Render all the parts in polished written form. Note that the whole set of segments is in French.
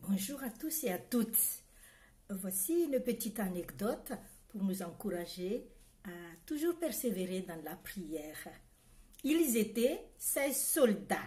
Bonjour à tous et à toutes. Voici une petite anecdote pour nous encourager à toujours persévérer dans la prière. Ils étaient 16 soldats.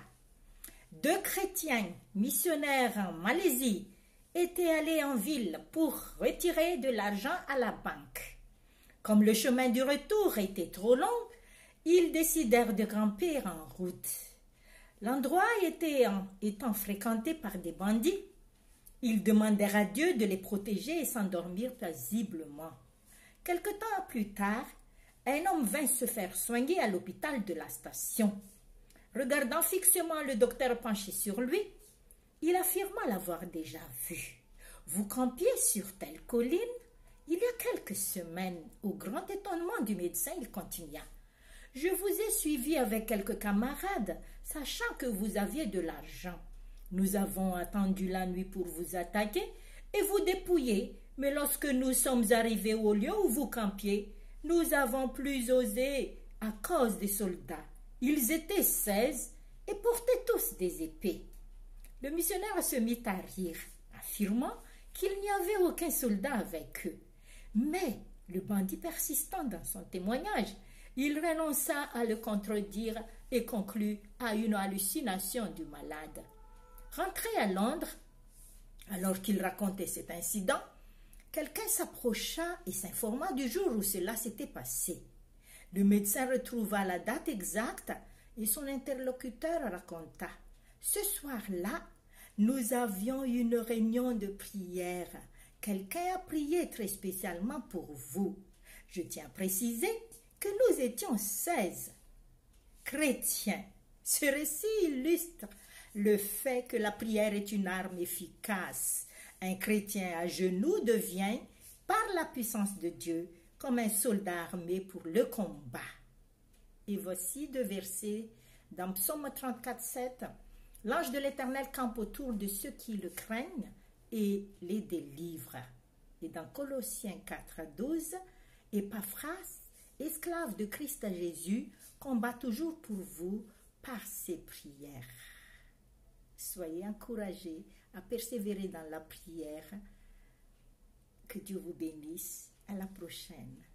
2 chrétiens missionnaires en Malaisie étaient allés en ville pour retirer de l'argent à la banque. Comme le chemin du retour était trop long, ils décidèrent de camper en route. L'endroit étant fréquenté par des bandits, ils demandèrent à Dieu de les protéger et s'endormirent paisiblement. Quelque temps plus tard, un homme vint se faire soigner à l'hôpital de la station. Regardant fixement le docteur penché sur lui, il affirma l'avoir déjà vu. « Vous campiez sur telle colline ?» Il y a quelques semaines, au grand étonnement du médecin, il continua. « Je vous ai suivi avec quelques camarades, sachant que vous aviez de l'argent. Nous avons attendu la nuit pour vous attaquer et vous dépouiller, mais lorsque nous sommes arrivés au lieu où vous campiez, nous avons plus osé à cause des soldats. Ils étaient 16 et portaient tous des épées. » Le missionnaire se mit à rire, affirmant qu'il n'y avait aucun soldat avec eux. Mais le bandit persistant dans son témoignage, il renonça à le contredire et conclut à une hallucination du malade. Rentré à Londres, alors qu'il racontait cet incident, quelqu'un s'approcha et s'informa du jour où cela s'était passé. Le médecin retrouva la date exacte et son interlocuteur raconta. « Ce soir-là, nous avions une réunion de prière. Quelqu'un a prié très spécialement pour vous. Je tiens à préciser que nous étions 16 chrétiens. » Ce récit illustre le fait que la prière est une arme efficace. Un chrétien à genoux devient, par la puissance de Dieu, comme un soldat armé pour le combat. Et voici 2 versets dans Psaume 34, 7. « L'ange de l'Éternel campe autour de ceux qui le craignent et les délivre. » Et dans Colossiens 4, 12, « Épaphras, esclave de Christ à Jésus, combat toujours pour vous par ses prières. » Soyez encouragés à persévérer dans la prière. Que Dieu vous bénisse. À la prochaine.